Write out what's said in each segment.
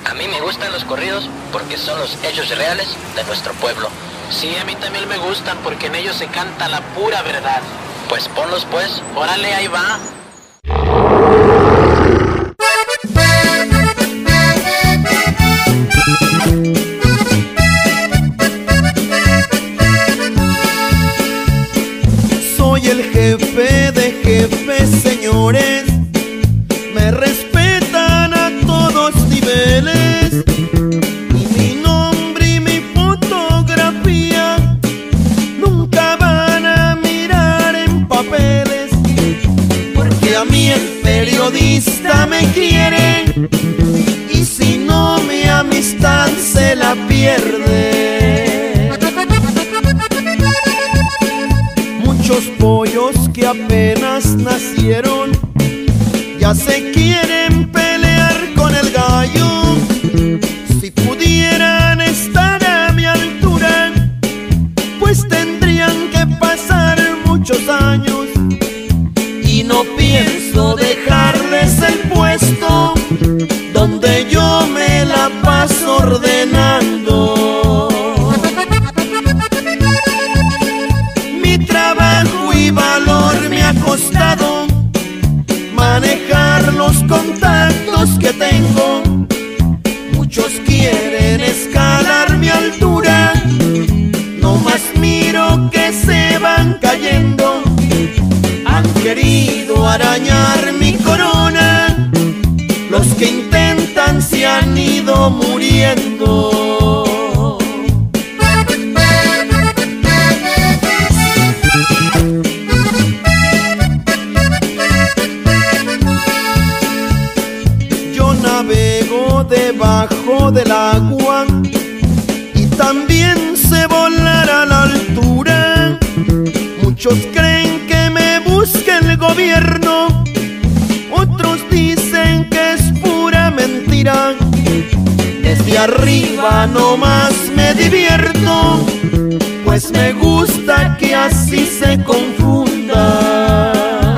A mí me gustan los corridos porque son los hechos reales de nuestro pueblo. Sí, a mí también me gustan porque en ellos se canta la pura verdad. Pues ponlos pues. Órale, ahí va. Soy el jefe de jefes, señores. Me respetan a todos niveles. Y mi nombre y mi fotografía nunca van a mirar en papeles. Porque a mí el periodista me quiere, y si no mi amistad se la pierde. Muchos pollos que apenas nacieron ya se quieren pelear con el gallo. Si pudieran estar a mi altura, pues tendrían que pasar muchos años. Y no pienso dejarles el puesto donde yo me la paso ordenando. Mi trabajo y valor me ha costado manejar los contactos que tengo. Muchos quieren escalar mi altura, no más miro que se van cayendo. Han querido arañar mi corona, los que intentan se han ido muriendo. Yo navego debajo del agua y también sé volar a la altura. Muchos creen que me busca el gobierno, otros dicen que es pura mentira. Desde arriba nomás me divierto, pues me gusta que así se confunda.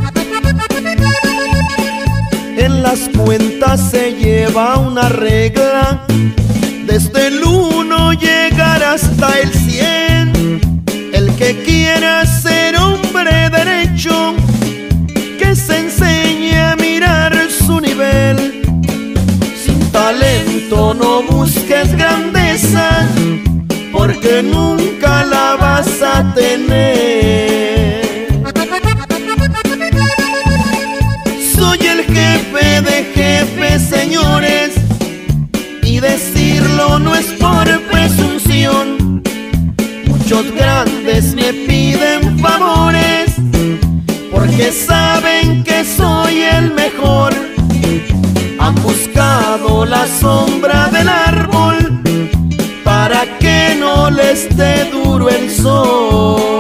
En las cuentas se lleva una regla, desde el 1 llegar hasta el 100. El que quiera ser hombre derecho, que se enseñe a mirar su nivel. Sin talento no busques grandeza, porque nunca la vas a tener. Soy el jefe de jefes, señores, y decirlo no es por presunción. Muchos grandes me piden favores, porque saben que soy el mejor. Han buscado la sombra del árbol para que no les dé duro el sol.